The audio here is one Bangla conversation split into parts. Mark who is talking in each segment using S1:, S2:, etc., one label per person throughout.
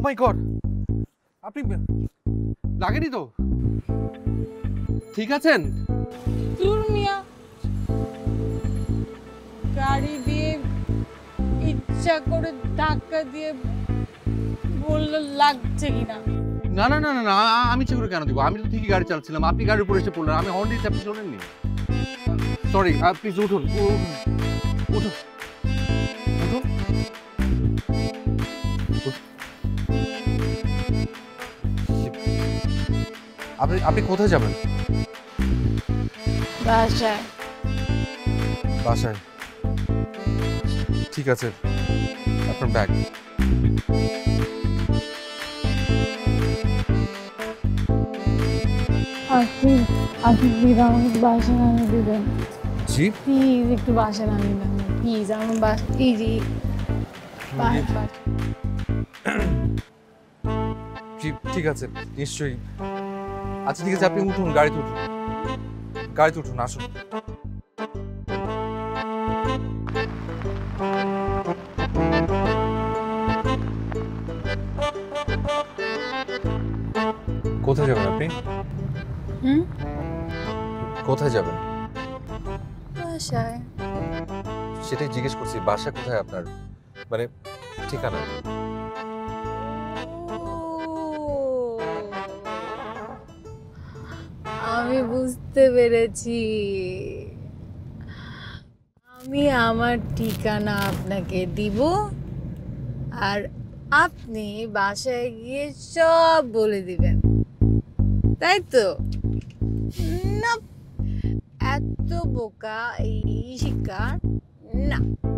S1: মাই গড, আপনি লাগেনি তো? ঠিক আছেন?
S2: দূর মিয়া, গাড়ি দিয়ে ইচ্ছা করে ধাক্কা দিয়ে বললো লাগছে কিনা।
S1: না না না না না, আমি ইচ্ছে করে কেন দিব? আমি তো ঠিকই গাড়ি চালাচ্ছিলাম, আপনি গাড়ির উপরে এসে পড়লেন, আমি হর্ন দিয়েছি, আপনি শোনেননি। সরি, প্লিজ উঠুন উঠুন উঠুন। আপনি আপনি কোথায় যাবেন?
S2: বাসায়।
S1: বাসায়? ঠিক আছে, আপনার ব্যাগ।
S2: আপনি প্লিজ আমাকে বাসা নামিয়ে দিবেন।
S1: জি
S2: প্লিজ একটু বাসা নামিয়ে দেন প্লিজ, আমার বাসা প্লিজ।
S1: জি ঠিক আছে, নিশ্চয়ই। আচ্ছা ঠিক আছে, আপনি উঠুন, গাড়িতে উঠুন, গাড়িতে উঠুন, আসুন। কোথায় যাবেন আপনি? কোথায় যাবেন?
S2: বাসায়।
S1: সেটাই জিজ্ঞেস করছি, বাসা কোথায় আপনার, মানে ঠিকানা?
S2: আমি বুঝতে পেরেছি, আমি আমার ঠিকানা আপনাকে দিব আর আপনি বাসায় গিয়ে সব বলে দিবেন, তাই তো? না, এত বোকা এই শিকার না।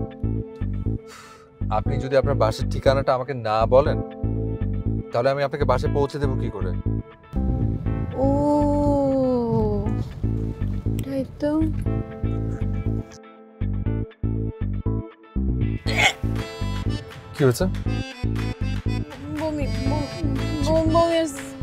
S1: আপনি যদি আপনার বাসার ঠিকানাটা আমাকে না বলেন, তাহলে আমি আপনাকে বাসায় পৌঁছে দেবো কি করে?
S2: ও তাই তো।
S1: কি হয়েছে?
S2: বমি বমি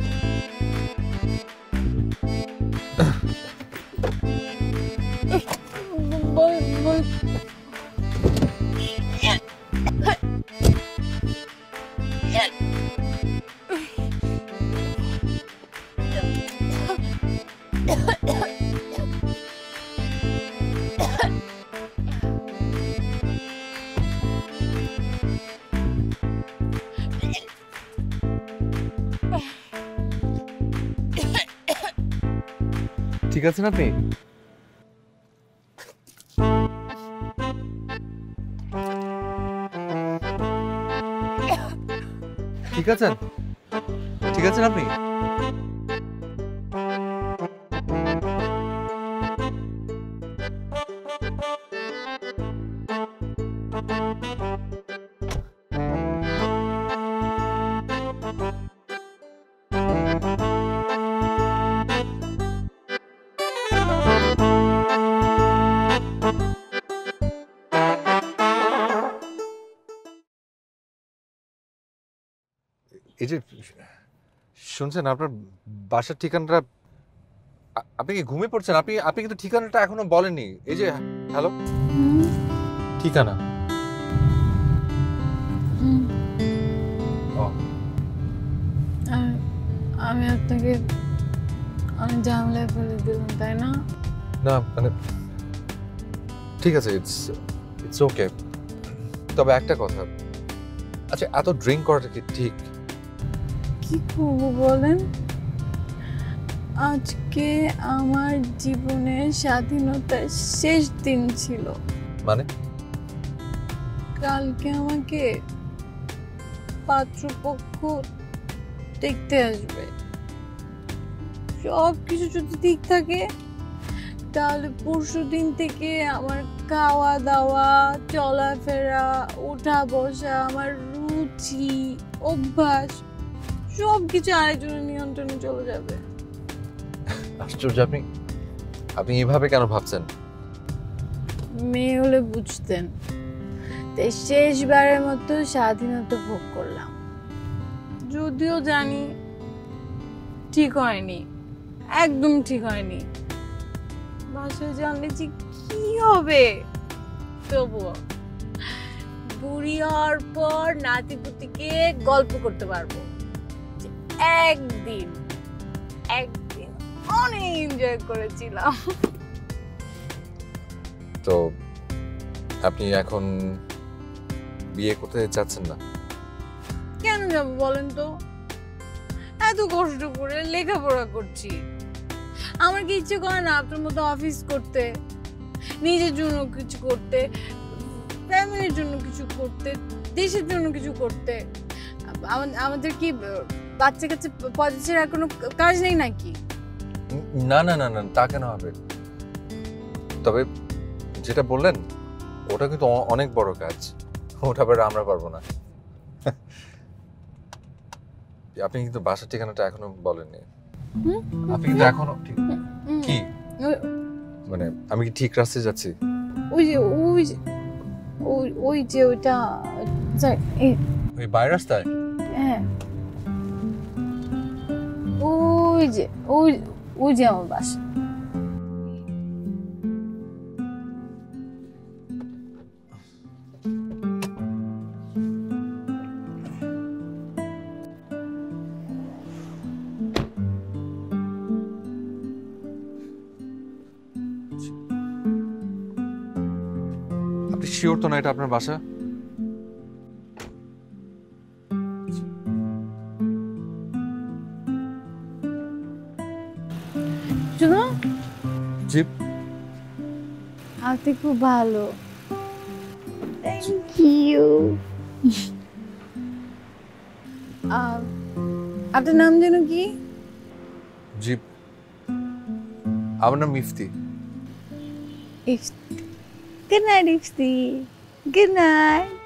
S1: ঠিক আছেন আপনি? ঠিক আছেন? ঠিক আছেন আপনি? এই যে শুনছেন, আপনার বাসার ঠিকানাটা, আপনি কি ঘুমিয়ে পড়ছেন? আপনি আপনি কিন্তু ঠিকানাটা এখনো বলেননি। এই যে হ্যালো, ঠিকানা। ও
S2: আমি আপনাকে আমি ঝামেলায় ফেলে দিলাম, তাই না?
S1: না মানে ঠিক আছে, ইটস ইটস ওকে। তবে একটা কথা, আচ্ছা এত ড্রিঙ্ক করাটা কি ঠিক?
S2: কি করবো বলেন? আজকে আমার জীবনের স্বাধীনতার শেষ দিন ছিল।
S1: মানে
S2: কালকে আমাকে পাত্রপক্ষ দেখতে আসবে। সব কিছু যদি ঠিক থাকে তাহলে পরশুদিন থেকে আমার খাওয়া দাওয়া, চলাফেরা, ওঠা বসা, আমার রুচি, অভ্যাস সব কিছু আরেকজনের নিয়ন্ত্রণে চলে যাবে।
S1: আশ্চর্য, আপনি আপনি এভাবে কেন ভাবছেন?
S2: মেয়ে হলে বুঝতেন। তাই শেষবারের মতো স্বাধীনতা ভোগ করলাম, যদিও জানি ঠিক হয়নি, একদম ঠিক হয়নি। বাসায় জানলে যে কি হবে, তবুও বুড়ি হওয়ার পর নাতিপুতিকে গল্প করতে পারবো যে একদিন একদিন অনেক এনজয় করেছিলাম।
S1: তো আপনি এখন বিয়ে করতে চাচ্ছেন না?
S2: কেন যাবো বলেন তো? এত কষ্ট করে লেখাপড়া করছি, আমার কি ইচ্ছে করে না আপনার মতো অফিস করতে, নিজের জন্য কিছু করতে, ফ্যামিলির জন্য কিছু করতে, দেশের জন্য কিছু করতে? আমাদের কি বাচ্চা কাচ্চা পয়দা ছাড়া কোনো কাজ নেই নাকি?
S1: না না না না, তা কেন হবে? তবে যেটা বললেন ওটা কিন্তু অনেক বড় কাজ, ওটা আবার আমরা পারবো না। আপনি কিন্তু বাসার ঠিকানাটা এখনো বলেননি। আপনি কিন্তু এখনো কি মানে আমি কি ঠিক রাস্তায় যাচ্ছি?
S2: ওই যে ওই যে ওই যে ওইটা
S1: ওই বাইরের রাস্তায়?
S2: হ্যাঁ, ওই যে ওই যে আমার বাসা।
S1: আপনি শিওর তো না এটা আপনার বাসা?
S2: শুনো,
S1: জি।
S2: আপনি খুব ভালো। Thank you. আপনার নাম যেন কি?
S1: জি, আমার নাম Ifti.
S2: Good night, Ipsy. Good night.